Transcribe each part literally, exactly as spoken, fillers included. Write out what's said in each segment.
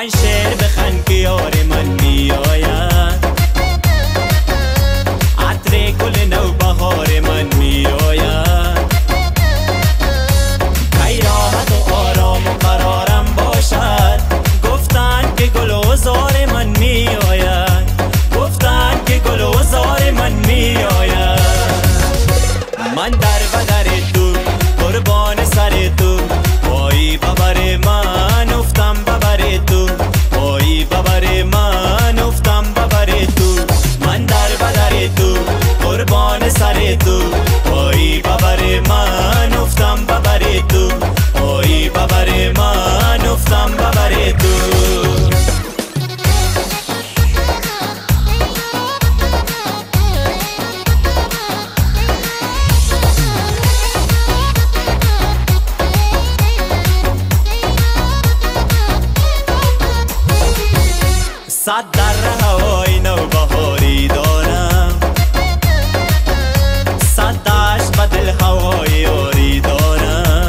پنج شعر بخند که یار من میآید، عطر گل نو بهار من میآید. کی راحت و آرام و قرارم باشد، گفتن که گل و زار من میآید، گفتن که گل و زار من میآید. من در بدر تو قربان سر تو، وای ببر من افتم ببر تو، وای ببر من افتم ببر تو. من در بدر تو قربان سر تو، وای ببر من افتم ببر تو، وای ببر من افتم ببر تو. صد در هوای نو بهاری دارم، صد دشت و دل هوای یاری دارم.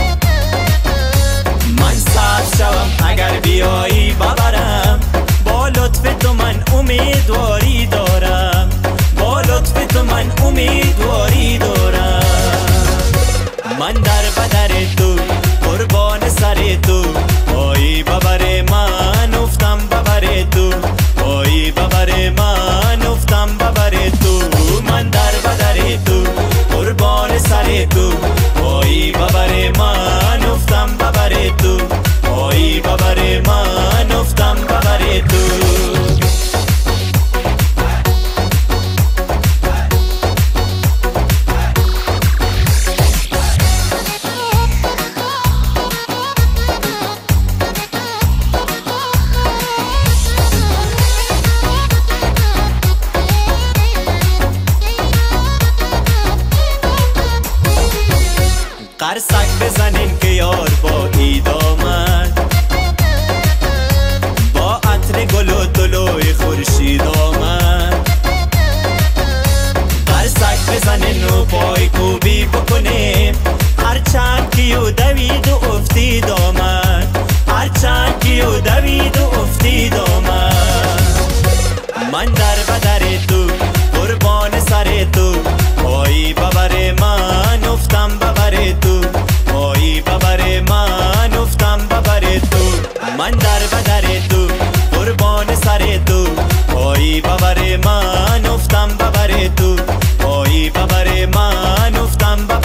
من سبز شوم اگر بیایی ببرم، با لطف تو من امیدواری دارم، با لطف تو من امیدواری دارم. من در بدر تو قربان سر تو، وای ببر من افتم ببر تو، وای ببر من افتم ببر تو. من در بدر تو قربان سر تو، وای ببر من افتم ببر تو، وای ببر من افتم ببر تو. قرصک بزنین که یار با عید آمد، با عطر گل و طلوع خورشید آمد. قرصک بزنین و پای کوبی بکنیم، هرچند کیو دوید و افتید آمد، هرچند کیو دوید و افتید آمد. من در بدر تو قربان سر تو، وای ببر من افتم ببر تو، وای ببر من افتم ببر تو. من در بدر تو قربان سر تو، وای ببر من افتم ببر تو، وای ببر من افتم ببر